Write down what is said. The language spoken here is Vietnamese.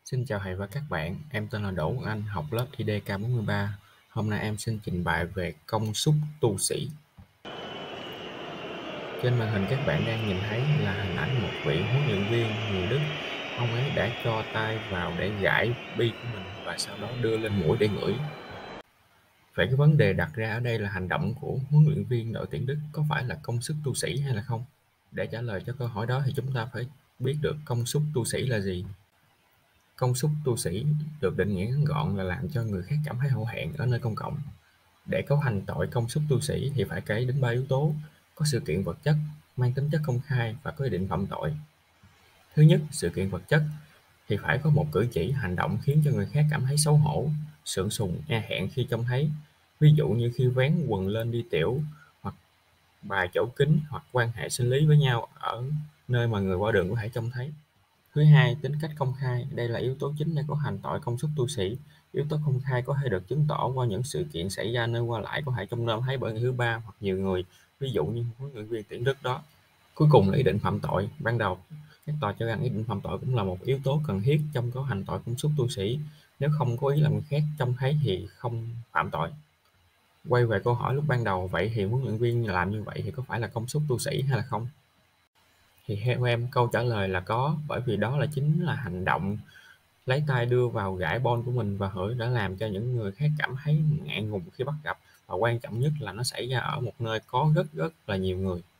Xin chào thầy và các bạn, em tên là Đỗ Quốc Anh, học lớp IDK43. Hôm nay em xin trình bày về công suất tu sĩ. Trên màn hình các bạn đang nhìn thấy là hình ảnh một vị huấn luyện viên người Đức. Ông ấy đã cho tay vào để gãi bi của mình và sau đó đưa lên mũi để ngửi. Vậy cái vấn đề đặt ra ở đây là hành động của huấn luyện viên đội tuyển Đức có phải là công suất tu sĩ hay là không? Để trả lời cho câu hỏi đó thì chúng ta phải biết được công suất tu sĩ là gì. Công suất tu sĩ được định nghĩa ngắn gọn là làm cho người khác cảm thấy hổ thẹn ở nơi công cộng. Để cấu thành tội công suất tu sĩ thì phải kể đến 3 yếu tố: có sự kiện vật chất, mang tính chất công khai và có ý định phạm tội. Thứ nhất, sự kiện vật chất thì phải có một cử chỉ, hành động khiến cho người khác cảm thấy xấu hổ, sượng sùng, e thẹn khi trông thấy. Ví dụ như khi vén quần lên đi tiểu, hoặc bài chỗ kính, hoặc quan hệ sinh lý với nhau ở nơi mà người qua đường có thể trông thấy. Thứ hai, tính cách công khai. Đây là yếu tố chính để có hành tội công suất tu sĩ. Yếu tố công khai có thể được chứng tỏ qua những sự kiện xảy ra nơi qua lại, có thể trông nom thấy bởi người thứ ba hoặc nhiều người, ví dụ như huấn luyện viên tuyển Đức đó. Cuối cùng là ý định phạm tội. Ban đầu, các tòa cho rằng ý định phạm tội cũng là một yếu tố cần thiết trong cấu thành tội công suất tu sĩ. Nếu không có ý làm người khác trông thấy thì không phạm tội. Quay về câu hỏi lúc ban đầu, vậy thì huấn luyện viên làm như vậy thì có phải là công suất tu sĩ hay là không? Thì theo em, câu trả lời là có, bởi vì đó chính là hành động lấy tay đưa vào gãi bon của mình và Hỡi đã làm cho những người khác cảm thấy ngại ngùng khi bắt gặp, và quan trọng nhất là nó xảy ra ở một nơi có rất rất là nhiều người.